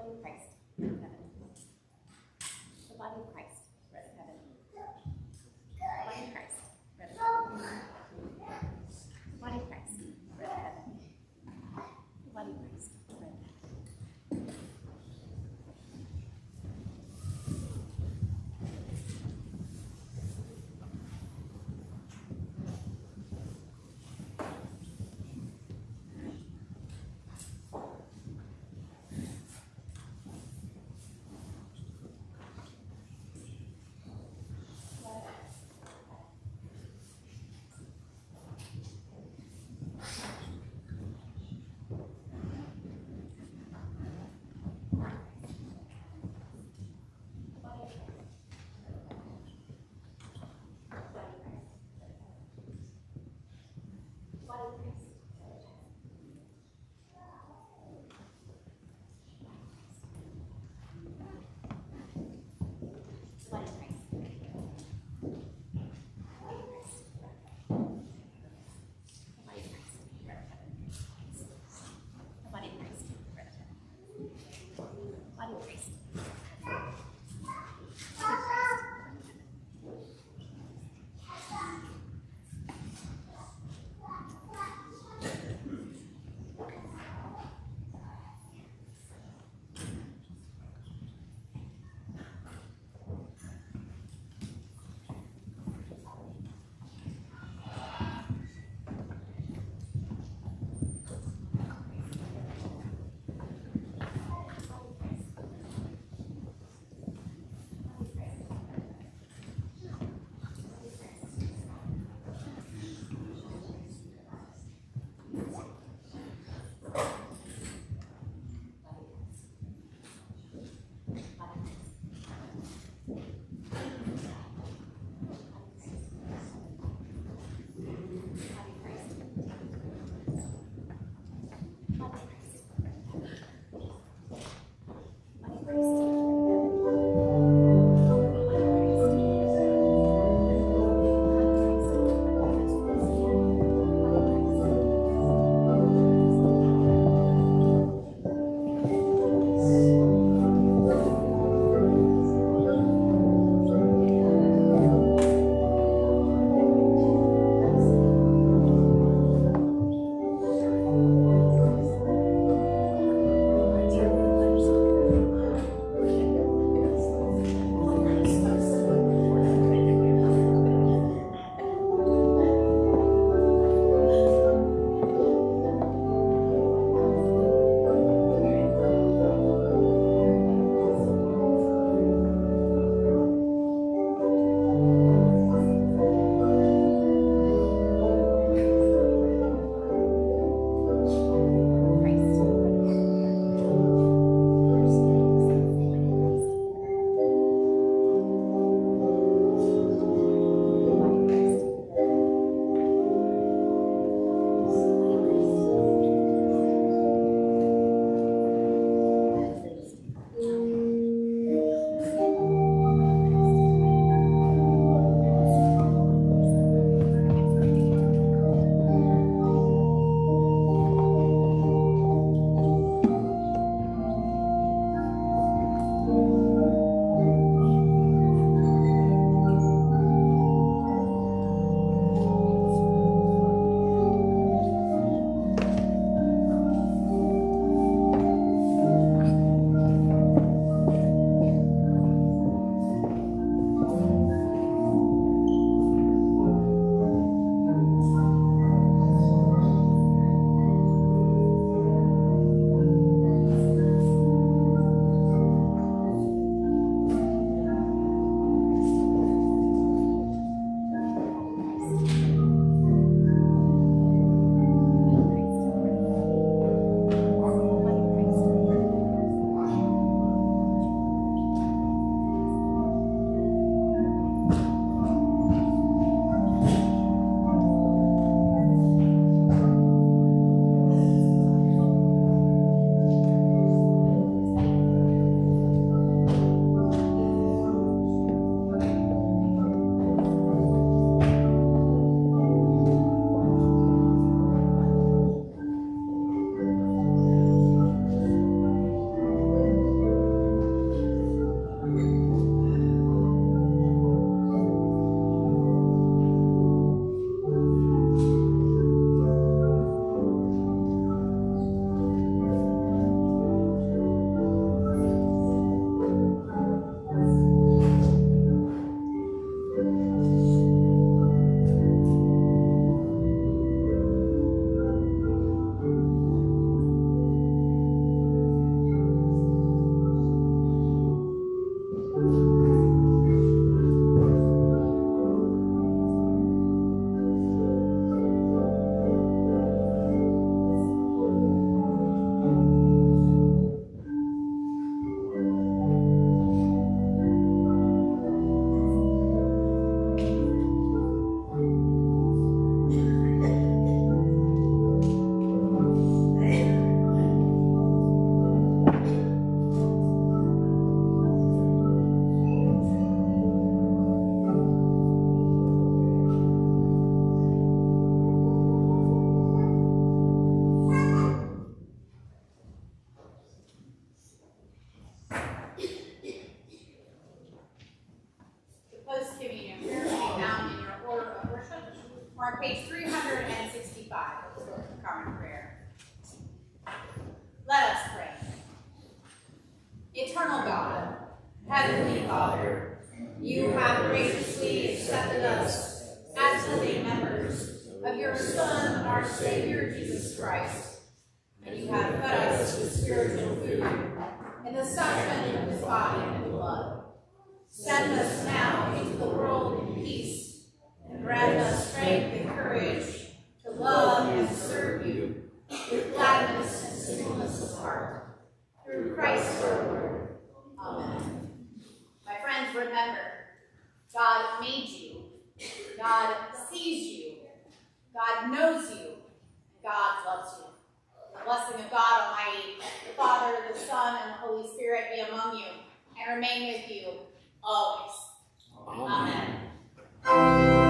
body of Christ, bread of heaven. The body of Christ, bread of heaven. The body of Christ, bread of heaven. The body of Christ, bread of heaven. The body of Christ, bread of heaven. Eternal God, Heavenly Father, you have graciously accepted us as living members of your Son, our Savior, Jesus Christ, and you have fed us with spiritual food in the sacrament of his body and blood. Send us now into the world in peace, and grant us strength and courage to love and serve you with gladness and singleness of heart. Through Christ our Lord. Amen. My friends, remember, God made you, God sees you, God knows you, and God loves you. The blessing of God Almighty, the Father, the Son, and the Holy Spirit be among you and remain with you always. Amen.